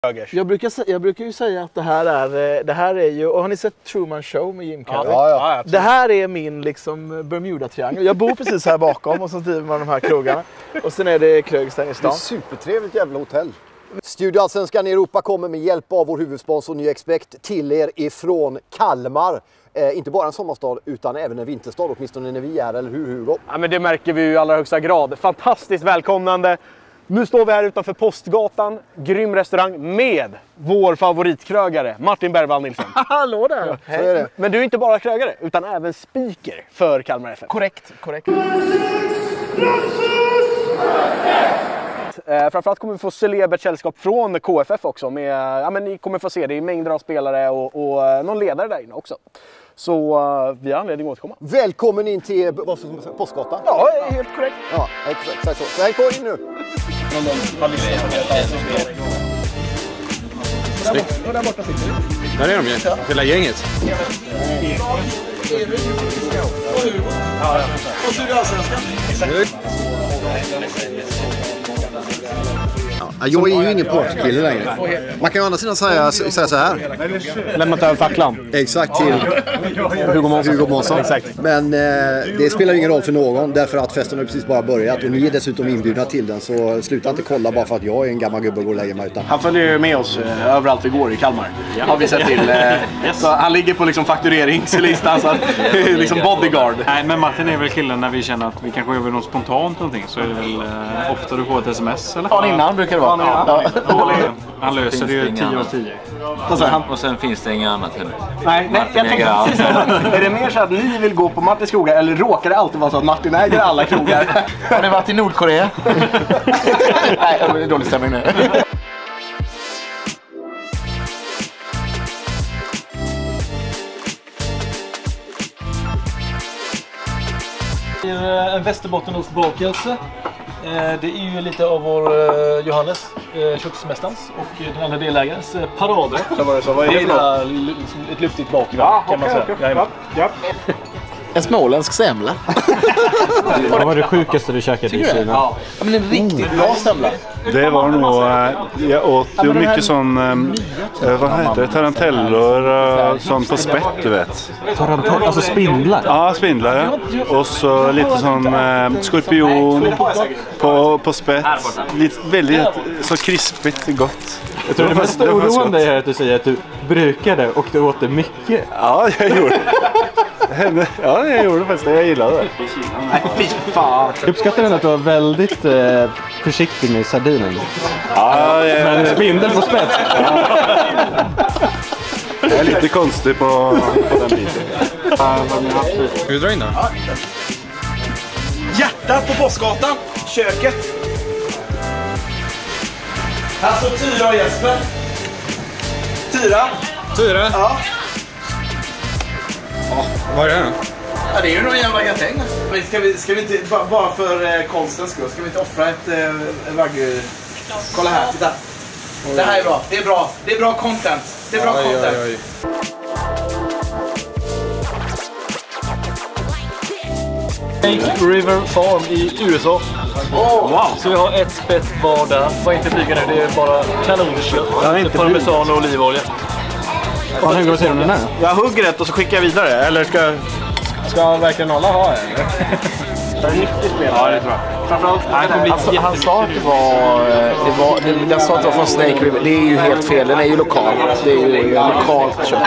Jag brukar ju säga att det här är ju, och har ni sett Truman Show med Jim Carrey? Ja. Det här är min liksom Bermuda-triangel. Jag bor precis här bakom och så driver man de här krogarna. Och sen är det Krögstad i stan. Det är supertrevligt jävla hotell. Studio Allsvenskan i Europa kommer med hjälp av vår huvudsponsor New Expect till er ifrån Kalmar. Inte bara en sommarstad utan även en vinterstad, åtminstone när vi är, eller hur Hugo? Ja, men det märker vi ju i allra högsta grad. Fantastiskt välkomnande. Nu står vi här utanför Postgatan, grym restaurang med vår favoritkrögare Martin Bergvall Nilsson. Hallå där! Så är det. Men du är inte bara krögare utan även speaker för Kalmar FF. Korrekt. Framförallt kommer vi få celebert sällskap från KFF också. Ni kommer få se, det är mängder av spelare och någon ledare där inne också. Så vi har anledning att återkomma. Välkommen in till Postgatan. Ja, helt korrekt. Ja, exakt så. Så häng på in nu. Och där borta sitter vi. Där är de ju, hela gänget. Och Studio Allsvenskan. Ja, jag är ju ingen partykille längre. Man kan ju å andra sidan säga så här. Lämnat över facklan. Exakt, till Hugo Månsson. Exakt. Men det spelar ingen roll för någon därför att festen har precis bara börjat och ni är dessutom inbjudna till den, så sluta inte kolla bara för att jag är en gammal gubbe och går och lägger mig, utan. Han följer ju med oss överallt vi går i Kalmar. Har vi sett till. Så han ligger på liksom faktureringslistan, så liksom bodyguard. Nej, men Martin är väl killen när vi känner att vi kanske gör något spontant någonting, så är det väl ofta du får ett sms eller? Ja, innan brukar det vara. Han löser det ju 10 av 10. Och sen finns det inget annat heller. Nej, jag tänkte är det mer så att ni vill gå på Martins krogar, eller råkar det alltid vara så att Martin äger alla krogar? Har ni varit i Nordkorea? Nej, det är dålig stämning nu. En Västerbottenostbakelse. Det är ju lite av vår Johannes, köksmästarens och den andra delägarens paradrätt. Vad är det för Ett luftigt bakverk kan man säga. Ja. En småländsk semla. Vad var det sjukaste du käkade i Kina? Ja, men en riktigt bra semla. Det var nog, jag åt ju mycket sån, vad heter det, tarantellor, sån på spett, du vet. Alltså spindlar? Ja, spindlar, ja. Och så lite sån skorpion på spett. Väldigt så krispigt gott. Jag tror det mest oroande är att du säger att du brukade och du åt det mycket. Ja, jag gjorde jag gjorde faktiskt det. Jag gillade det. Nej, fy fan. Jag uppskattar den att du var väldigt försiktig med sardinen. Ja, men spindel på spett. Jag är lite konstig på den biten. Ska vi dra in då? Hjärtat på Postgatan, köket. Här står Tyra och Jesper. Tyra? Ja. Vad är det här då? Ja, det är ju någon jävla gatäng. Men ska vi inte, bara för konstens skull, ska vi inte offra ett wagyu? Kolla här, titta. Det här är bra, det är bra content. Det är bra content. Snake River Farm i USA. Wow. Så vi har ett spett var där. Var inte blyga nu, det är bara kanonkött. Ja, inte parmesan och olivolja. Hur går det till den här? Jag hugger ett och så skickar jag vidare. Eller ska verkligen alla ha det? Det är riktigt spel. Ja, det tror jag. Framförallt Han sa att den sa att det var från Snake River. Det är ju helt fel, den är ju lokal. Det är ju lokalt kött.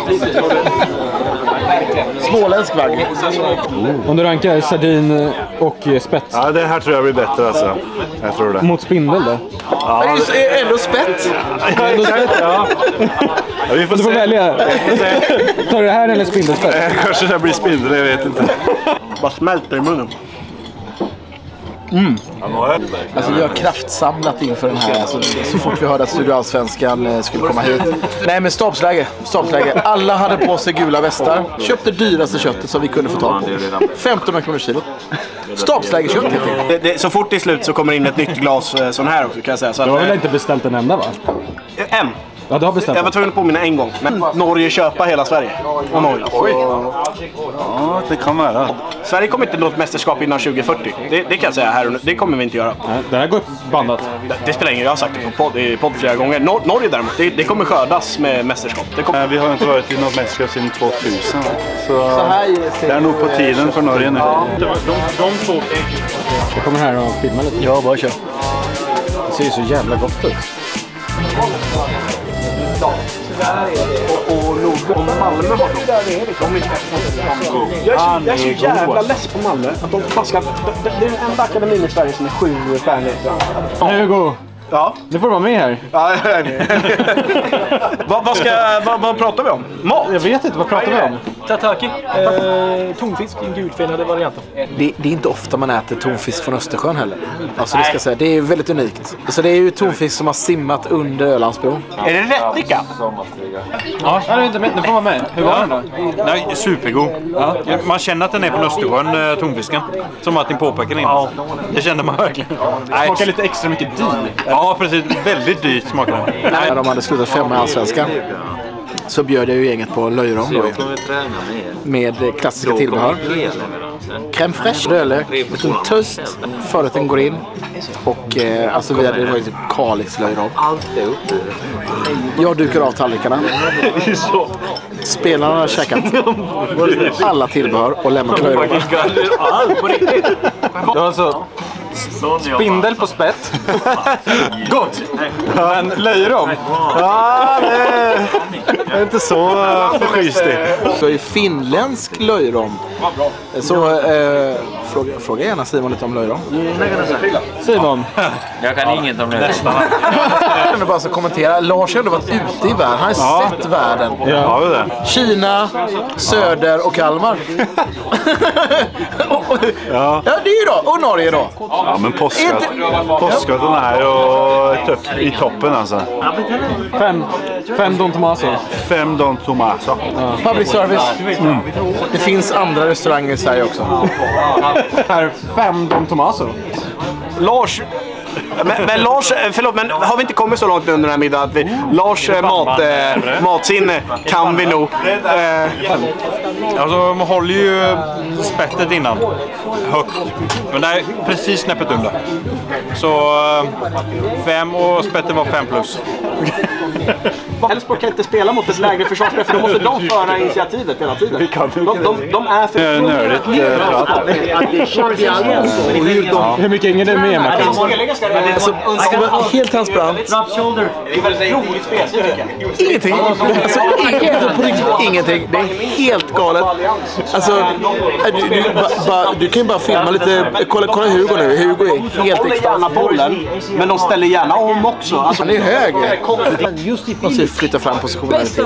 Småländsk wagyu. Om du rankar sardin och spett. Ja, det här tror jag blir bättre alltså. Jag tror det. Mot spindel då? Ja. Det är ändå spett. Ja, vi får Du får se. välja. Tar du det här eller spindelspett? Kanske det blir spindel, jag vet inte. bara smälter i munnen. Alltså vi har kraftsamlat inför den här, alltså, så fort vi hörde att Studio Allsvenskan skulle komma hit. Nej, men stabsläge. Alla hade på sig gula västar. Köpte dyraste köttet som vi kunde få tag på. 15 kronor kilo. Stabslägekött helt enkelt. Så fort det är slut så kommer in ett nytt glas sån här också, kan jag säga. Så Du har att, väl inte beställt en enda, va? en. Ja, du har bestämt. Jag var tvungen att påminna en gång. Men Norge köpa hela Sverige. Och Norge. Ja, det kan vara. Sverige kommer inte nå ett mästerskap innan 2040. Det kan jag säga här och nu. Det kommer vi inte göra. Det här går bandat. Det spelar ingen roll, jag har sagt det i podd flera gånger. Norge däremot, det kommer skördas med mästerskap. Vi har inte varit i något mästerskap sedan 2000. Så här det är nog på tiden för Norge nu. De två. Jag kommer här och filma lite. Ja, bara kör. Det ser ju så jävla gott ut. Och Malmö har jag är så jävla less på Malmö. Att de baskar. Det är den enda akademin i Sverige som är 7 stjärnor. Hugo! Ja. Nu får du vara med här. Ja, vad pratar vi om? Mat? Jag vet inte, vad pratar vi om? Tataki. Tonfisk i en gulfenade varianten. Det är inte ofta man äter tonfisk från Östersjön heller. Alltså det ska säga, det är väldigt unikt. Så det är ju tonfisk som har simmat under Ölandsbron. Är det rättika? Ja, jag är inte med. Nu får man med. Hur var den då? Nej, supergod. Ja. Man känner att den är från Östersjön, tonfisken. Som Martin påpekade innan. Det kände man verkligen. Det smakar lite extra mycket dyrt. Ja, precis. Väldigt dyrt smakar den. När de hade slutat 5 i Allsvenskan så bjöd jag ju gänget på löjrom då, med klassiska tillbehör. Crème fraîche, rödlök, liten töst, förrätten går in och alltså vi hade typ Kalix löjrom. Jag dukar av tallrikarna. Spelarna har käkat alla tillbehör och lämnat löjrommen. Det var alltså spindel på spett. Gott! Men löjrom. Ja, det är inte så förtjust det. Så är finländsk löjrom. Så fråga gärna Simon lite om löjrom. Simon. Jag kan inget om det. Jag vill bara så kommentera. Lars har ändå varit ute i världen. Han har sett världen. Ja, det. Kina, Söder och Kalmar. Ja. Ja, det är ju då. Och Norge då. Ja, men påskgatan är ju i toppen alltså. 5 Don Tomaso. 5 Don Tomaso. Public service. Det finns andra restauranger i Sverige också. Här 5 Don Tomaso. Lars... Men Lars, förlåt, men har vi inte kommit så långt under den här middagen att Lars matsinne kan vi nog. Alltså, man håller ju spettet innan högt. Men det är precis snäppet under. Så 5 och spettet var 5 plus. Elfsborg kan inte spela mot ett lägre försvarsspel för då måste de föra initiativet hela tiden. De är för nördigt Hur mycket hänger det med, Martin? Alltså, ska vara helt transparent. Ingenting. Alltså, ingenting. Det är helt galet. Alltså, du kan ju bara filma lite. Kolla Hugo nu. Hugo är helt extra. bollen, men de ställer gärna om också. Alltså, han är hög. Måste flytta fram positionen lite.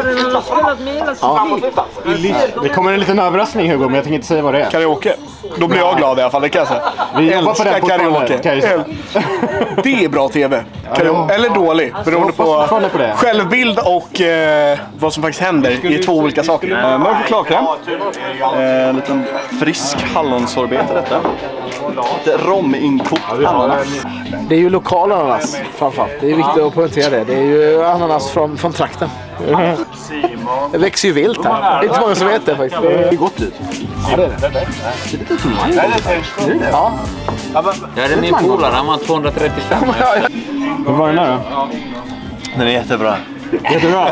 Det kommer en liten överraskning, Hugo, men jag tänker inte säga vad det är. Karaoke. Då blir jag glad i alla fall, det kan jag säga. Vi jobbar på den karaoke. Det är bra tv. Eller dålig, beroende på självbild och vad som faktiskt händer i 2 olika saker. Mörk chokladkräm. En liten frisk hallonsorbet i detta. Lite rominkokt ananas. Det är ju lokal ananas framförallt. Det är viktigt att poängtera det. Det är ju ananas från trakten. Det växer ju vilt här. Det är inte många som vet det faktiskt. Det är gott ut. Ja, det är det. Det är lite tomt. Ja. Ja, det är min polare, han var 235. Hur var den här då? Den är jättebra. Jättebra.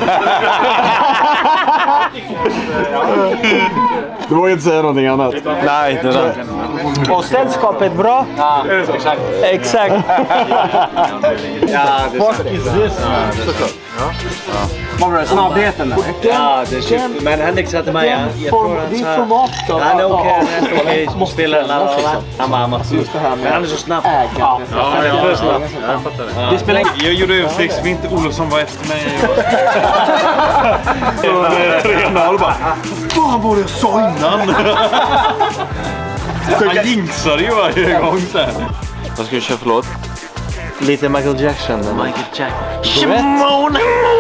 Du vågar inte säga någonting annat. Nej, det är det. Och sällskapet bra? Ja, exakt. Ja, det är såklart. Vad var det? Snabbheten där? Ja, det är shit. Men Henrik sa till mig, jag tror han sa... format då. Han är okej, jag spelar han var just det här med... Han är så snabb. Ja, jag är för snabb. Jag fattar det. Jag gjorde överstegs, Vinter Olofsson var efter mig. 3-0 bara. Fan vad jag sa innan! Han jinxade ju varje gång så här. Vad ska du köra för låt? Lite Michael Jackson. Michael Jackson. Shimona!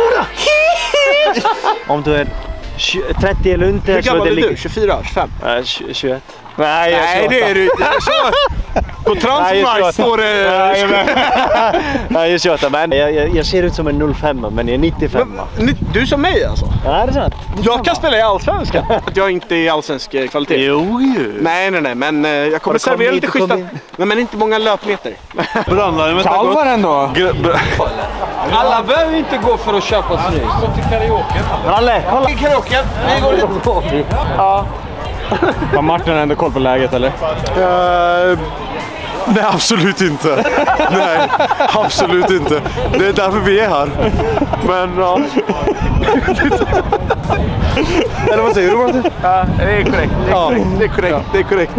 Om du är 30 eller inte så är det... Hur gammal är du? 24? 25? 21. Nej, det är du. På Transfermarkt står det... Ja, just det. Men jag ser ut som en 05, men jag är 95. Du som mig alltså? Ja, det är sant. Jag kan spela i allsvenskan. Att jag inte är i allsvensk kvalitet. Jo. Nej, men jag kommer servera lite schyssta. Nej, men inte många löpmeter. Kalmar ändå. Alla behöver inte gå för att köpa snus. Gå till karaoke. Ralle, kolla. I karaoke. Vi går dit. Ja. Har Martin ändå koll på läget eller? Nej, absolut inte. Nej, absolut inte. Det är därför vi är här. Men ja. Eller vad säger du, Martin? Ja, det är korrekt. Det är korrekt. Det är korrekt.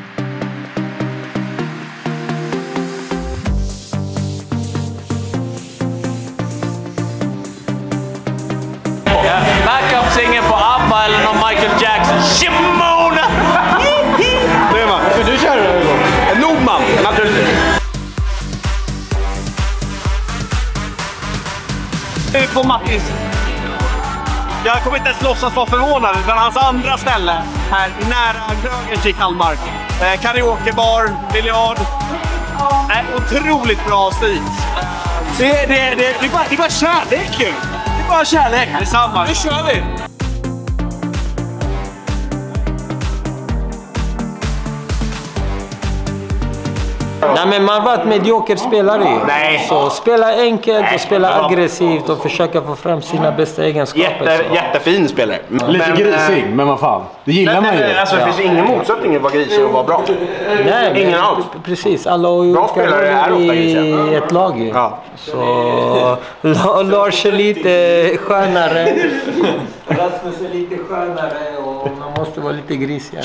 Backup-singen på ABBA eller någon Michael Jackson. Shimona! Det är man. Du kör det en gång. Nordman, naturligtvis. På Mattis. Jag kommer inte ens låtsas vara förvånad, utan hans andra ställe här nära Grögen i Kalmar. Karaokebar, biljard. Otroligt bra stil. Det är bara kärlek. Det är bara kärlek. Detsamma. Nu kör vi. Nej, men man var ett medioker spelare ju. Nej. Så spela enkelt och spela aggressivt och försöka få fram sina bästa egenskaper. Jättefin spelare. Lite grisig, men vad fan. Det gillar man ju. Alltså, det finns ingen motsättning att vara grisig och vara bra. Nej, ingen alls. Precis, alla har ju Bra spelare är ofta i ett lag ju. Ja. Så Lars är lite skönare. Rasmus är lite skönare och man måste vara lite grisigare.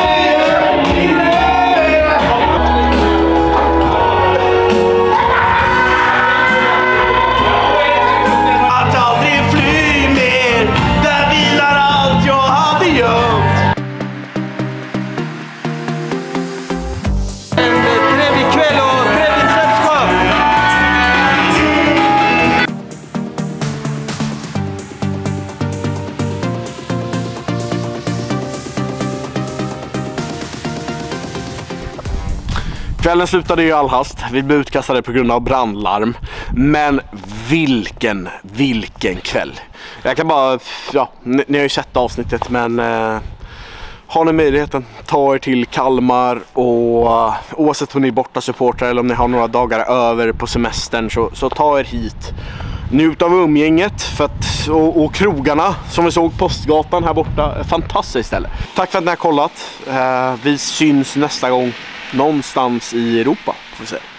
Kvällen slutade ju all hast. Vi blev utkastade på grund av brandlarm. Men vilken kväll. Jag kan bara, ja, ni har ju sett avsnittet, men har ni möjligheten, ta er till Kalmar och oavsett om ni är borta supportrar eller om ni har några dagar över på semestern så ta er hit. Njut av umgänget för att, och krogarna som vi såg Postgatan här borta. Fantastiskt ställe. Tack för att ni har kollat. Vi syns nästa gång någonstans i Europa, får vi se.